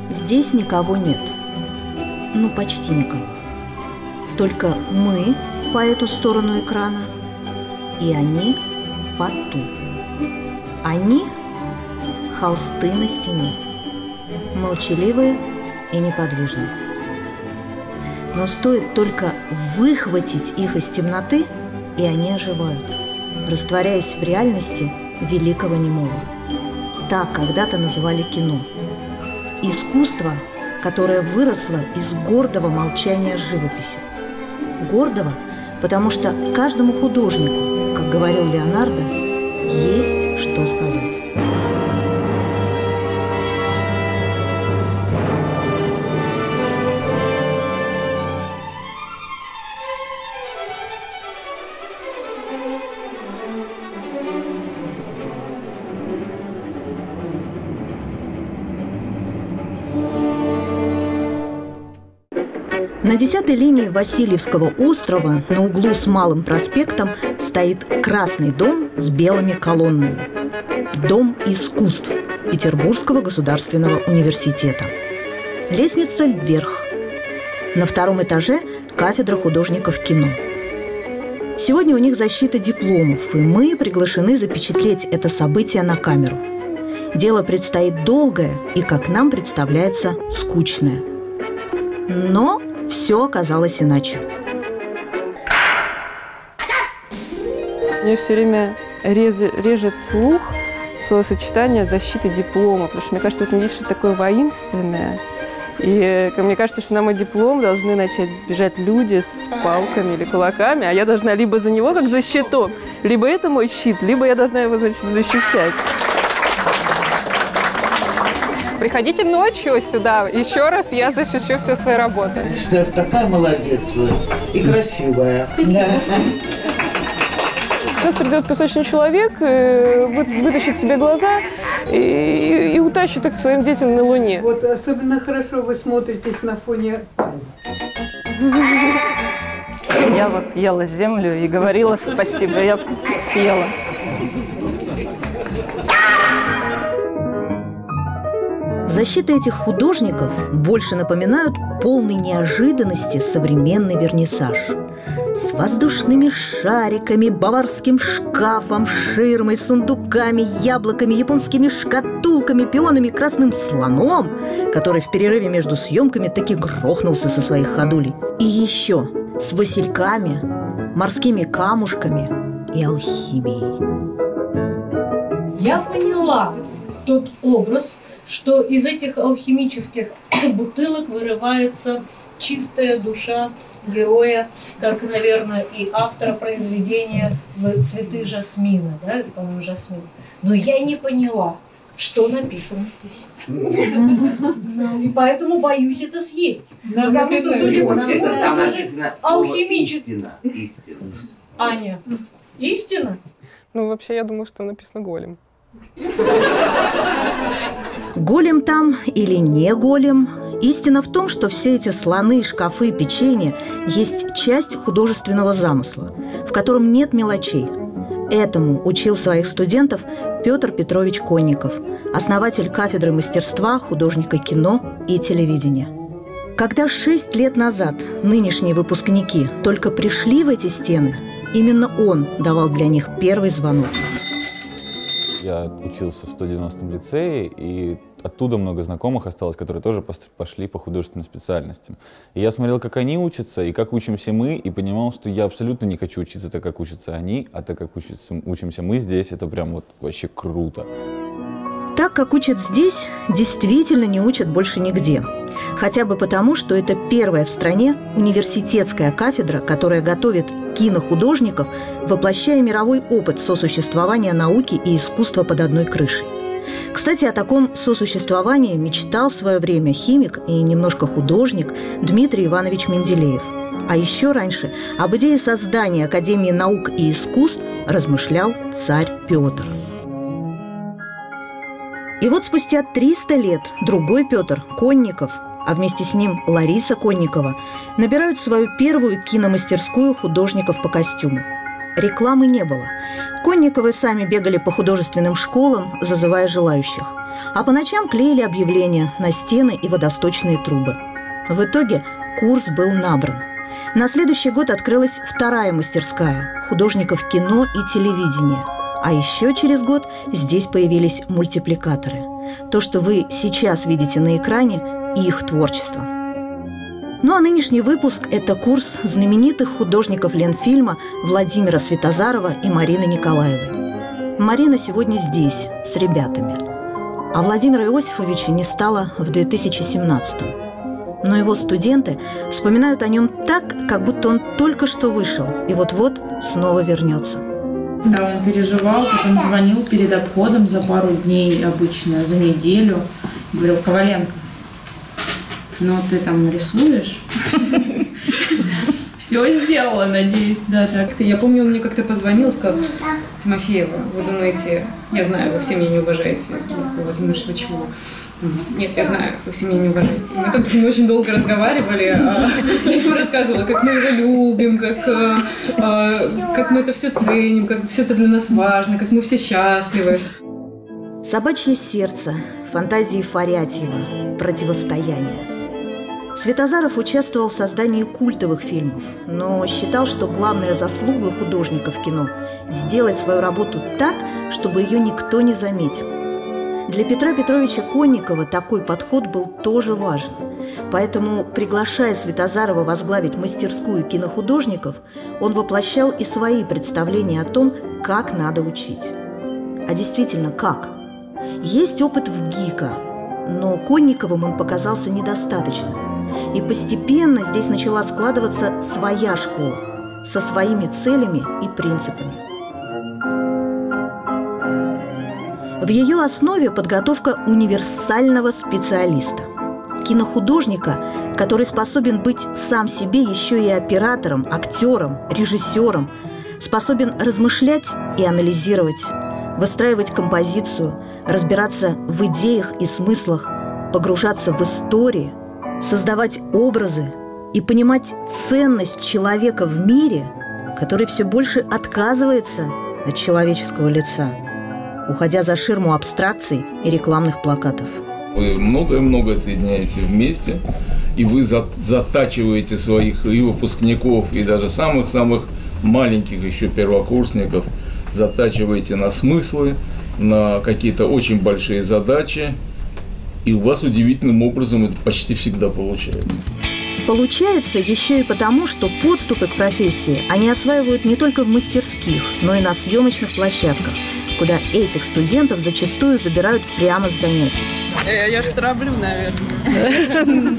Здесь никого нет. Ну, почти никого. Только мы по эту сторону экрана и они по ту. Они – холсты на стене, молчаливые и неподвижные. Но стоит только выхватить их из темноты, и они оживают, растворяясь в реальности великого немого. Так когда-то называли кино. Искусство, которое выросло из гордого молчания живописи. Гордого, потому что каждому художнику, как говорил Леонардо, есть что сказать. На 10-й линии Васильевского острова на углу с Малым проспектом стоит красный дом с белыми колоннами. Дом искусств Петербургского государственного университета. Лестница вверх. На 2-м этаже кафедра художников кино. Сегодня у них защита дипломов, и мы приглашены запечатлеть это событие на камеру. Дело предстоит долгое и, как нам представляется, скучное. Но все оказалось иначе. Мне все время режет слух словосочетание «защита диплома», потому что мне кажется, в этом есть что-то такое воинственное. И мне кажется, что на мой диплом должны начать бежать люди с палками или кулаками, а я должна либо за него как за щитом, либо это мой щит, либо я должна его, значит, защищать. Приходите ночью сюда, еще раз я защищу все свои работы. Ты такая молодец и красивая. Спасибо. Сейчас придет песочный человек, вытащит тебе глаза и утащит их к своим детям на Луне. Вот особенно хорошо вы смотритесь на фоне пальм. Я вот ела землю и говорила спасибо, я съела. Защиты этих художников больше напоминают полной неожиданности современный вернисаж. С воздушными шариками, баварским шкафом, ширмой, сундуками, яблоками, японскими шкатулками, пионами, красным слоном, который в перерыве между съемками таки грохнулся со своих ходулей. И еще с васильками, морскими камушками и алхимией. Я поняла тот образ, что из этих алхимических бутылок вырывается чистая душа героя, как, наверное, и автора произведения «Цветы жасмина», да, это, по-моему, жасмин. Но я не поняла, что написано здесь. И поэтому боюсь это съесть. Потому что, судя по всему, это алхимически. Истина. Аня, истина? Ну, вообще, я думаю, что написано «голем». Голем там или не голем, истина в том, что все эти слоны, шкафы, печенье есть часть художественного замысла, в котором нет мелочей. Этому учил своих студентов Петр Петрович Конников, основатель кафедры мастерства художника кино и телевидения. Когда 6 лет назад нынешние выпускники только пришли в эти стены, именно он давал для них первый звонок. Я учился в 190-м лицее, и оттуда много знакомых осталось, которые тоже пошли по художественным специальностям. И я смотрел, как они учатся, и как учимся мы, и понимал, что я абсолютно не хочу учиться так, как учатся они, а так, как учимся мы здесь, это прям вот вообще круто. Так, как учат здесь, действительно не учат больше нигде. Хотя бы потому, что это первая в стране университетская кафедра, которая готовит кинохудожников, воплощая мировой опыт сосуществования науки и искусства под одной крышей. Кстати, о таком сосуществовании мечтал в свое время химик и немножко художник Дмитрий Иванович Менделеев. А еще раньше об идее создания Академии наук и искусств размышлял царь Петр. И вот спустя 300 лет другой Петр, Конников, а вместе с ним Лариса Конникова, набирают свою первую киномастерскую художников по костюму. Рекламы не было. Конниковы сами бегали по художественным школам, зазывая желающих. А по ночам клеили объявления на стены и водосточные трубы. В итоге курс был набран. На следующий год открылась вторая мастерская художников кино и телевидения. А еще через год здесь появились мультипликаторы. То, что вы сейчас видите на экране, их творчество. Ну а нынешний выпуск – это курс знаменитых художников Ленфильма Владимира Светозарова и Марины Николаевой. Марина сегодня здесь, с ребятами. А Владимира Иосифовича не стало в 2017-м. Но его студенты вспоминают о нем так, как будто он только что вышел и вот-вот снова вернется. Да, он переживал, потом звонил перед обходом за пару дней обычно, за неделю. Говорил: Коваленко, ну ты там нарисуешь? Все сделала, надеюсь, да, так. Я помню, он мне как-то позвонил, сказал: Тимофеева, вы думаете, я знаю, вы все меня не уважаете. Я такой: Владимир, вы чего? Нет, я знаю, вы все меня не уважаете. И мы как-то очень долго разговаривали, я ему рассказывала, как мы его любим, как мы это все ценим, как все это для нас важно, как мы все счастливы. «Собачье сердце», фантазии Фарятьева, «Противостояние». Светозаров участвовал в создании культовых фильмов, но считал, что главная заслуга художника в кино – сделать свою работу так, чтобы ее никто не заметил. Для Петра Петровича Конникова такой подход был тоже важен. Поэтому, приглашая Светозарова возглавить мастерскую кинохудожников, он воплощал и свои представления о том, как надо учить. А действительно, как? Есть опыт в ГИКа, но Конниковым он показался недостаточным. И постепенно здесь начала складываться своя школа со своими целями и принципами. В ее основе подготовка универсального специалиста, кинохудожника, который способен быть сам себе еще и оператором, актером, режиссером, способен размышлять и анализировать, выстраивать композицию, разбираться в идеях и смыслах, погружаться в истории, создавать образы и понимать ценность человека в мире, который все больше отказывается от человеческого лица, уходя за ширму абстракций и рекламных плакатов. Вы многое-многое соединяете вместе, и вы затачиваете своих и выпускников, и даже самых-самых маленьких еще первокурсников, затачиваете на смыслы, на какие-то очень большие задачи, и у вас удивительным образом это почти всегда получается. Получается еще и потому, что подступы к профессии они осваивают не только в мастерских, но и на съемочных площадках, куда этих студентов зачастую забирают прямо с занятий. Я ж тороплю, наверное.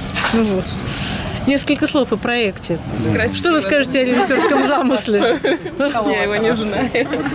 Несколько слов о проекте. Что вы скажете о режиссерском замысле? Я его не знаю.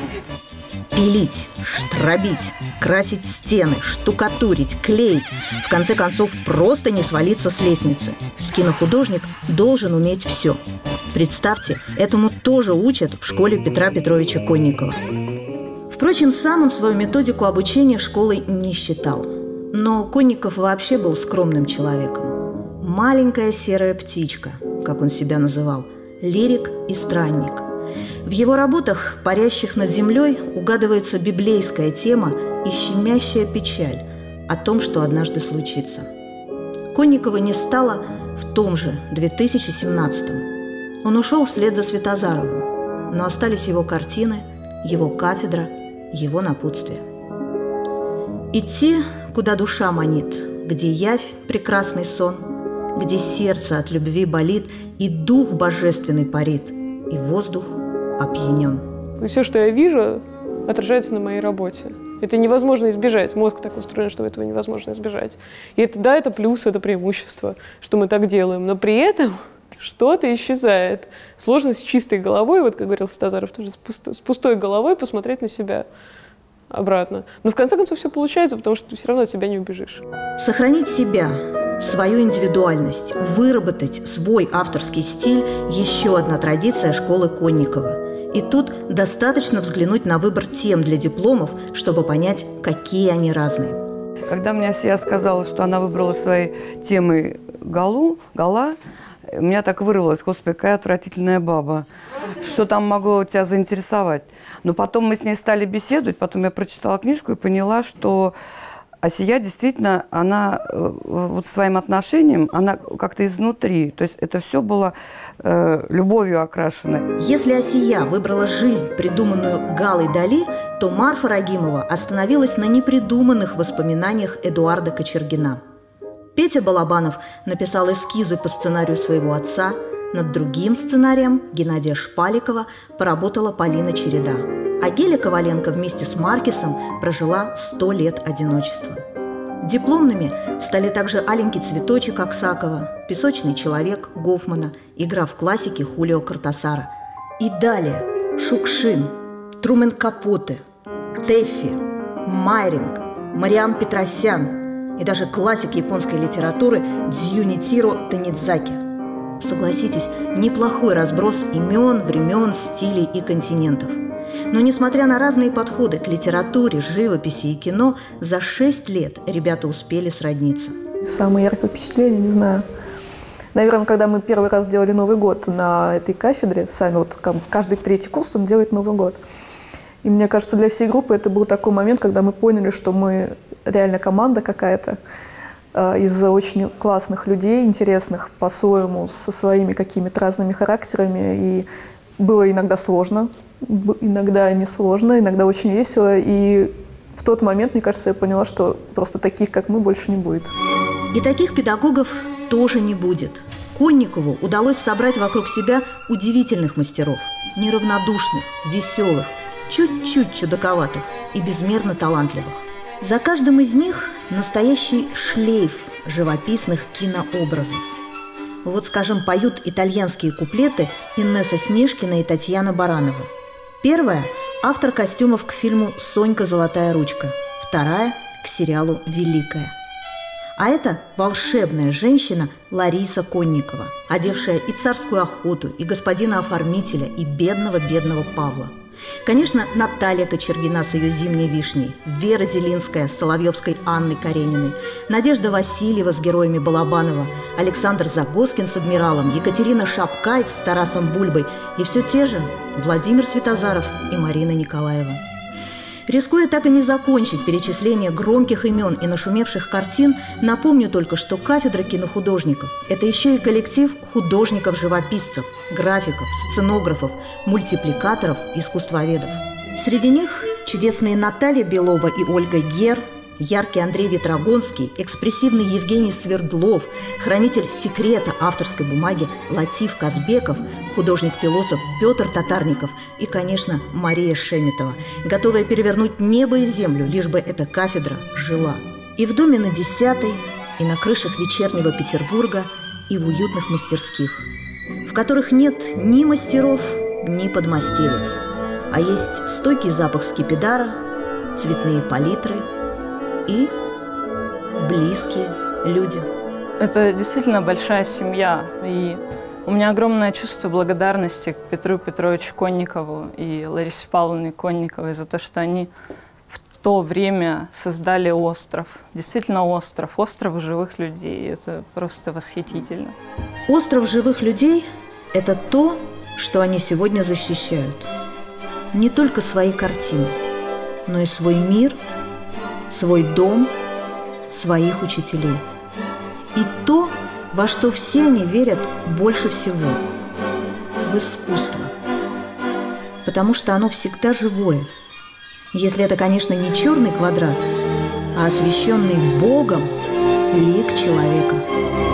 Пилить, штробить, красить стены, штукатурить, клеить. В конце концов, просто не свалиться с лестницы. Кинохудожник должен уметь все. Представьте, этому тоже учат в школе Петра Петровича Конникова. Впрочем, сам он свою методику обучения школой не считал. Но Конников вообще был скромным человеком. Маленькая серая птичка, как он себя называл, лирик и странник. В его работах, парящих над землей, угадывается библейская тема и щемящая печаль о том, что однажды случится. Конникова не стало в том же 2017-м. Он ушел вслед за Светозаровым, но остались его картины, его кафедра, его напутствие. Идти, куда душа манит, где явь – прекрасный сон, где сердце от любви болит, и дух божественный парит, и воздух опьянен. Все, что я вижу, отражается на моей работе. Это невозможно избежать. Мозг так устроен, что этого невозможно избежать. И это, да, это плюс, это преимущество, что мы так делаем. Но при этом что-то исчезает. Сложно с чистой головой, вот как говорил Светозаров, тоже с пустой головой посмотреть на себя обратно. Но в конце концов все получается, потому что ты все равно от себя не убежишь. Сохранить себя, свою индивидуальность, выработать свой авторский стиль – еще одна традиция школы Конникова. И тут достаточно взглянуть на выбор тем для дипломов, чтобы понять, какие они разные. Когда мне Асия сказала, что она выбрала своей темой гала, у меня так вырвалось: господи, какая отвратительная баба. Что там могло тебя заинтересовать? Но потом мы с ней стали беседовать, потом я прочитала книжку и поняла, что Асия действительно, она вот своим отношением, она как-то изнутри. То есть это все было любовью окрашено. Если Асия выбрала жизнь, придуманную Галой Дали, то Марфа Рагимова остановилась на непридуманных воспоминаниях Эдуарда Кочергина. Петя Балабанов написал эскизы по сценарию своего отца. Над другим сценарием Геннадия Шпаликова поработала Полина Череда. А Геля Коваленко вместе с Маркесом прожила 100 лет одиночества. Дипломными стали также «Аленький цветочек» Аксакова, «Песочный человек» Гофмана, игра в классике Хулио Кортасара. И далее Шукшин, Трумен Капоте, Тэффи, Майринг, Мариам Петросян и даже классик японской литературы Дзюнитиро Танидзаки. Согласитесь, неплохой разброс имен, времен, стилей и континентов. Но несмотря на разные подходы к литературе, живописи и кино, за 6 лет ребята успели сродниться. Самое яркое впечатление, не знаю. Наверное, когда мы первый раз делали Новый год на этой кафедре, сами вот каждый 3-й курс он делает Новый год. И мне кажется, для всей группы это был такой момент, когда мы поняли, что мы реально команда какая-то из очень классных людей, интересных по-своему, со своими какими-то разными характерами. И было иногда сложно, иногда не сложно, иногда очень весело. И в тот момент, мне кажется, я поняла, что просто таких, как мы, больше не будет. И таких педагогов тоже не будет. Конникову удалось собрать вокруг себя удивительных мастеров, неравнодушных, веселых, чуть-чуть чудаковатых и безмерно талантливых. За каждым из них настоящий шлейф живописных кинообразов. Вот, скажем, поют итальянские куплеты Инесса Снежкина и Татьяна Баранова. Первая – автор костюмов к фильму «Сонька. Золотая ручка». Вторая – к сериалу «Великая». А это волшебная женщина Лариса Конникова, одевшая и царскую охоту, и господина оформителя, и бедного-бедного Павла. Конечно, Наталья Кочергина с ее «Зимней вишней», Вера Зелинская с Соловьевской Анной Карениной, Надежда Васильева с героями Балабанова, Александр Загоскин с «Адмиралом», Екатерина Шапкай с Тарасом Бульбой и все те же Владимир Светозаров и Марина Николаева. Рискуя так и не закончить перечисление громких имен и нашумевших картин, напомню только, что кафедра кинохудожников – это еще и коллектив художников-живописцев, графиков, сценографов, мультипликаторов, искусствоведов. Среди них чудесные Наталья Белова и Ольга Гер, яркий Андрей Ветрогонский, экспрессивный Евгений Свердлов, хранитель секрета авторской бумаги Латиф Казбеков, художник-философ Петр Татарников и, конечно, Мария Шеметова, готовая перевернуть небо и землю, лишь бы эта кафедра жила. И в доме на 10-й, и на крышах вечернего Петербурга, и в уютных мастерских, в которых нет ни мастеров, ни подмастерьев, а есть стойкий запах скипидара, цветные палитры и близкие люди. Это действительно большая семья, и у меня огромное чувство благодарности к Петру Петровичу Конникову и Ларисе Павловне Конниковой за то, что они в то время создали остров. Действительно остров живых людей. Это просто восхитительно. Остров живых людей – это то, что они сегодня защищают. Не только свои картины, но и свой мир, свой дом, своих учителей. И то, во что все они верят больше всего – в искусство. Потому что оно всегда живое. Если это, конечно, не черный квадрат, а освященный Богом лик человека.